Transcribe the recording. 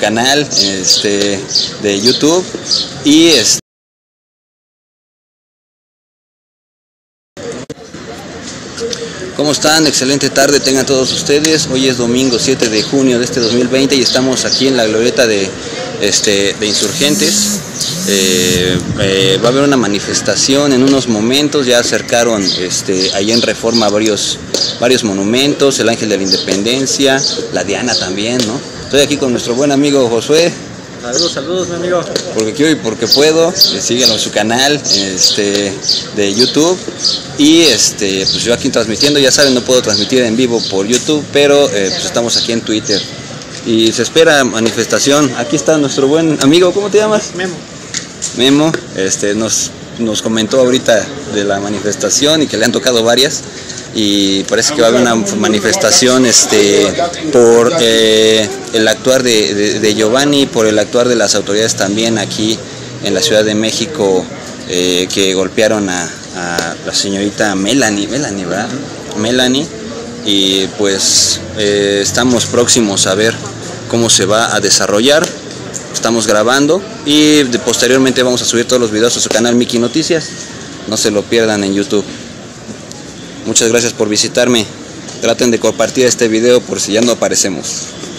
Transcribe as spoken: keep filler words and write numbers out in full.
canal este, de YouTube y este, ¿cómo están? Excelente tarde tengan todos ustedes. Hoy es domingo siete de junio de este dos mil veinte y estamos aquí en la glorieta de, este, de Insurgentes. Eh, eh, va a haber una manifestación en unos momentos. Ya acercaron este, ahí en Reforma varios, varios monumentos, el Ángel de la Independencia, la Diana también, ¿no? Estoy aquí con nuestro buen amigo Josué. Saludos, saludos, mi amigo. Porque quiero y porque puedo, eh, síguenlo en su canal este, de YouTube. Y este, pues yo aquí transmitiendo, ya saben, no puedo transmitir en vivo por YouTube, pero eh, pues estamos aquí en Twitter. Y se espera manifestación. Aquí está nuestro buen amigo, ¿cómo te llamas? Memo. Memo, este, nos, nos comentó ahorita de la manifestación y que le han tocado varias. Y parece que va a haber una manifestación este, por eh, el actuar de, de, de Giovanni, por el actuar de las autoridades también aquí en la Ciudad de México, eh, que golpearon a, a la señorita Melanie, Melanie, ¿verdad? Melanie, y pues eh, estamos próximos a ver cómo se va a desarrollar. Estamos grabando y de, posteriormente vamos a subir todos los videos a su canal Mickey Noticias. No se lo pierdan en YouTube. Muchas gracias por visitarme. Traten de compartir este video por si ya no aparecemos.